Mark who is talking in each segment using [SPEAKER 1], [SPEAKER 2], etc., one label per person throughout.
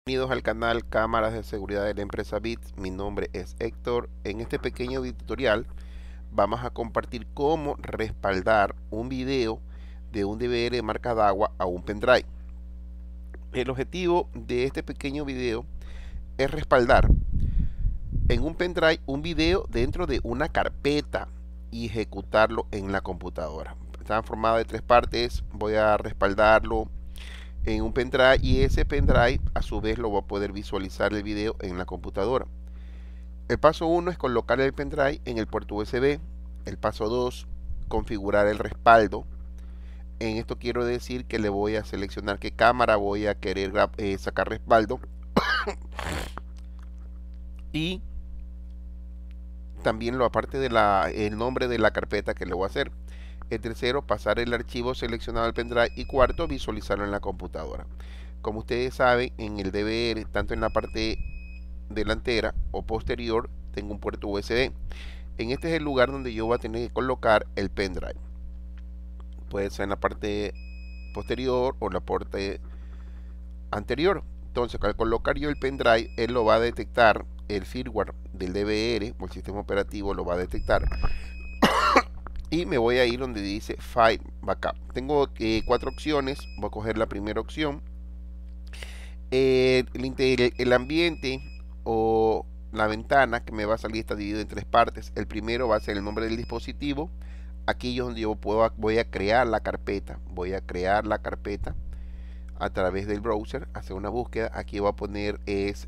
[SPEAKER 1] Bienvenidos al canal Cámaras de Seguridad de la empresa Bits. Mi nombre es Héctor. En este pequeño tutorial vamos a compartir cómo respaldar un video de un DVR de marca DAWA a un pendrive. El objetivo de este pequeño video es respaldar en un pendrive un video dentro de una carpeta y ejecutarlo en la computadora. Está formado de tres partes. Voy a respaldarlo en un pendrive y ese pendrive a su vez lo va a poder visualizar el video en la computadora. El paso 1 es colocar el pendrive en el puerto USB. El paso 2, configurar el respaldo. En esto quiero decir que le voy a seleccionar qué cámara voy a querer sacar respaldo y también lo aparte de el nombre de la carpeta que le voy a hacer. El tercero, pasar el archivo seleccionado al pendrive. Y cuarto, visualizarlo en la computadora. Como ustedes saben, en el DVR, tanto en la parte delantera o posterior, tengo un puerto USB. En este es el lugar donde yo voy a tener que colocar el pendrive. Puede ser en la parte posterior o la parte anterior. Entonces, al colocar yo el pendrive, él lo va a detectar, el firmware del DVR o el sistema operativo lo va a detectar. Y me voy a ir donde dice File Backup. Tengo cuatro opciones. Voy a coger la primera opción. El ambiente o la ventana que me va a salir está dividido en tres partes. El primero va a ser el nombre del dispositivo. Aquí es donde yo voy a crear la carpeta. Voy a crear la carpeta a través del browser. Hacer una búsqueda. Aquí voy a poner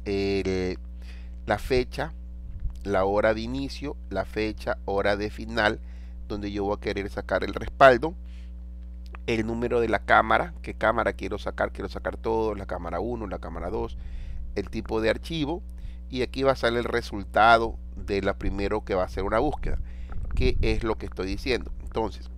[SPEAKER 1] la fecha, la hora de inicio, la fecha, hora de final, donde yo voy a querer sacar el respaldo, el número de la cámara, qué cámara quiero sacar todo, la cámara 1, la cámara 2, el tipo de archivo, y aquí va a salir el resultado de la primero que va a hacer una búsqueda, que es lo que estoy diciendo. Entonces,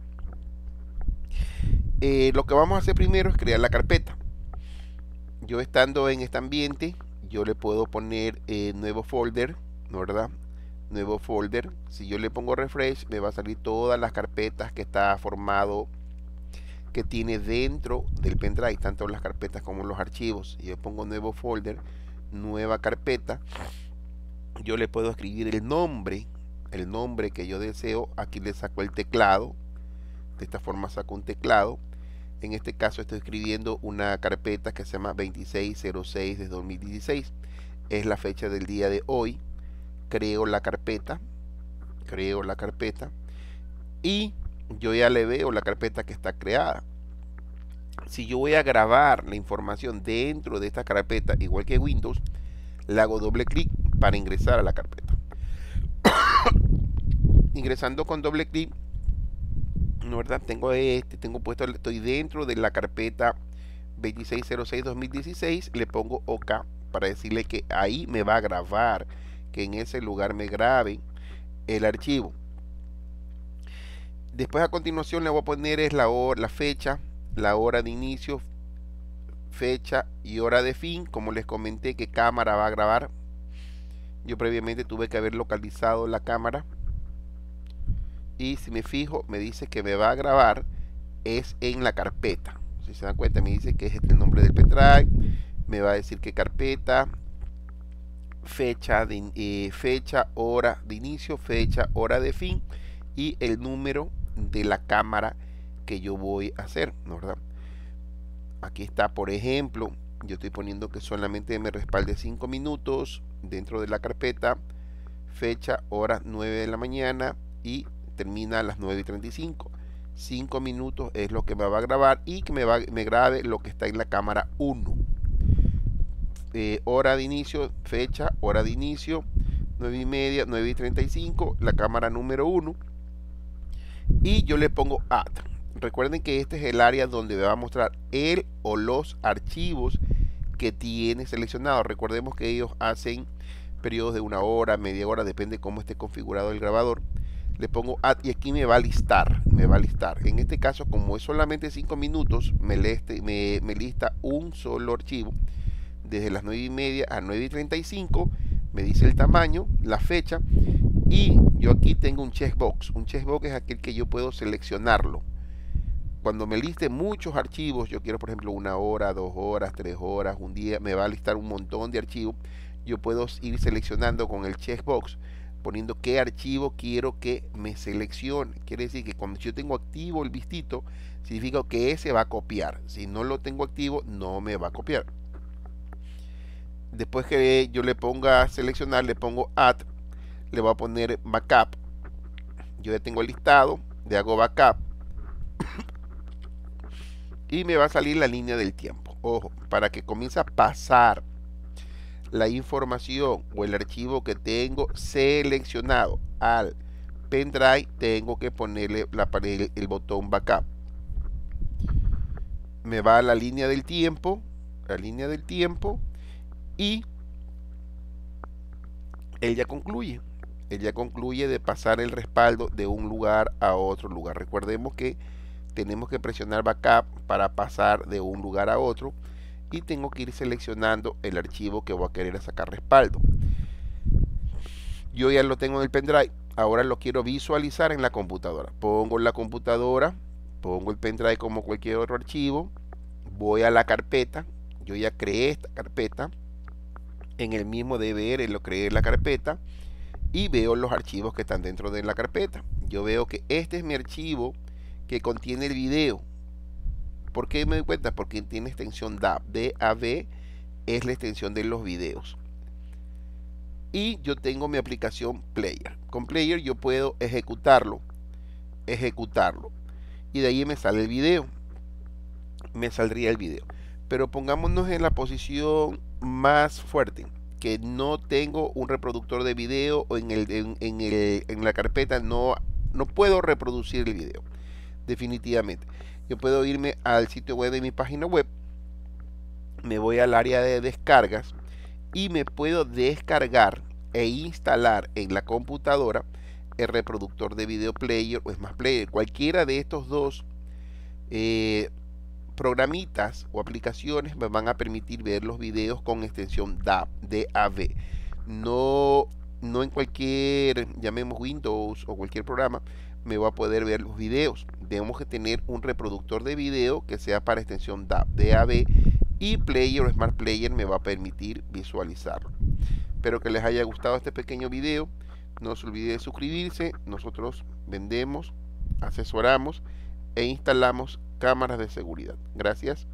[SPEAKER 1] lo que vamos a hacer primero es crear la carpeta. Yo estando en este ambiente, yo le puedo poner nuevo folder, ¿no, verdad? Nuevo folder. Si yo le pongo refresh, me va a salir todas las carpetas que está formado, que tiene dentro del pendrive, tanto las carpetas como los archivos. Y yo pongo nuevo folder, nueva carpeta. Yo le puedo escribir el nombre que yo deseo. Aquí le saco el teclado. De esta forma saco un teclado. En este caso estoy escribiendo una carpeta que se llama 2606 de 2016. Es la fecha del día de hoy. Creo la carpeta y yo ya le veo la carpeta que está creada. Si yo voy a grabar la información dentro de esta carpeta, igual que Windows, le hago doble clic para ingresar a la carpeta. Ingresando con doble clic, ¿no, verdad? Tengo puesto, estoy dentro de la carpeta 2606-2016, le pongo OK para decirle que ahí me va a grabar, que en ese lugar me grabe el archivo. Después a continuación le voy a poner la fecha, la hora de inicio, fecha y hora de fin. Como les comenté, qué cámara va a grabar. Yo previamente tuve que haber localizado la cámara. Y si me fijo, me dice que me va a grabar es en la carpeta. Si se dan cuenta, me dice que es el nombre del pendrive. Me va a decir qué carpeta, fecha, hora de inicio, fecha, hora de fin y el número de la cámara que yo voy a hacer, ¿no, verdad? Aquí está, por ejemplo, yo estoy poniendo que solamente me respalde 5 minutos dentro de la carpeta, fecha, hora 9 de la mañana y termina a las 9:35. 5 minutos es lo que me va a grabar y que me grabe lo que está en la cámara 1. Hora de inicio, fecha, hora de inicio, 9:30, 9:35, la cámara número 1. Y yo le pongo Add. Recuerden que este es el área donde me va a mostrar el o los archivos que tiene seleccionado. Recordemos que ellos hacen periodos de 1 hora, media hora, depende cómo esté configurado el grabador. Le pongo Add y aquí me va a listar. En este caso, como es solamente 5 minutos, me lista un solo archivo. Desde las 9:30 a 9:35 me dice el tamaño, la fecha, y yo aquí tengo un checkbox. Un checkbox es aquel que yo puedo seleccionarlo. cuando me liste muchos archivos, yo quiero por ejemplo 1 hora, 2 horas, 3 horas, un día, me va a listar un montón de archivos. Yo puedo ir seleccionando con el checkbox, poniendo qué archivo quiero que me seleccione. Quiere decir que cuando yo tengo activo el vistito, significa que ese va a copiar. Si no lo tengo activo, no me va a copiar. Después que yo le ponga a seleccionar, le pongo add, le voy a poner backup. Yo ya tengo el listado, le hago backup y me va a salir la línea del tiempo. Ojo, para que comience a pasar la información o el archivo que tengo seleccionado al pendrive, tengo que ponerle el botón backup. Me va a la línea del tiempo, y él ya concluye. Él ya concluye de pasar el respaldo de un lugar a otro lugar. Recordemos que tenemos que presionar backup para pasar de un lugar a otro y tengo que ir seleccionando el archivo que voy a querer sacar respaldo. Yo ya lo tengo en el pendrive, ahora lo quiero visualizar en la computadora. Pongo en la computadora, pongo el pendrive como cualquier otro archivo, voy a la carpeta, yo ya creé esta carpeta, en el mismo DVR lo creé en la carpeta y veo los archivos que están dentro de la carpeta. Yo veo que este es mi archivo que contiene el video. ¿Por qué me doy cuenta? Porque tiene extensión DAV. DAV es la extensión de los videos. Y yo tengo mi aplicación Player. Con Player yo puedo ejecutarlo. Y de ahí me sale el video. Me saldría el video. Pero pongámonos en la posición más fuerte, que no tengo un reproductor de video o en la carpeta no puedo reproducir el video. Definitivamente. Yo puedo irme al sitio web de mi página web. Me voy al área de descargas y me puedo descargar e instalar en la computadora el reproductor de video Player o Smart Player. Cualquiera de estos dos programitas o aplicaciones me van a permitir ver los videos con extensión DAV. No en cualquier, llamemos Windows o cualquier programa, me va a poder ver los videos. Tenemos que tener un reproductor de video que sea para extensión DAV, y Player o Smart Player me va a permitir visualizarlo. Espero que les haya gustado este pequeño video. No se olvide de suscribirse. Nosotros vendemos, asesoramos e instalamos cámaras de seguridad. Gracias.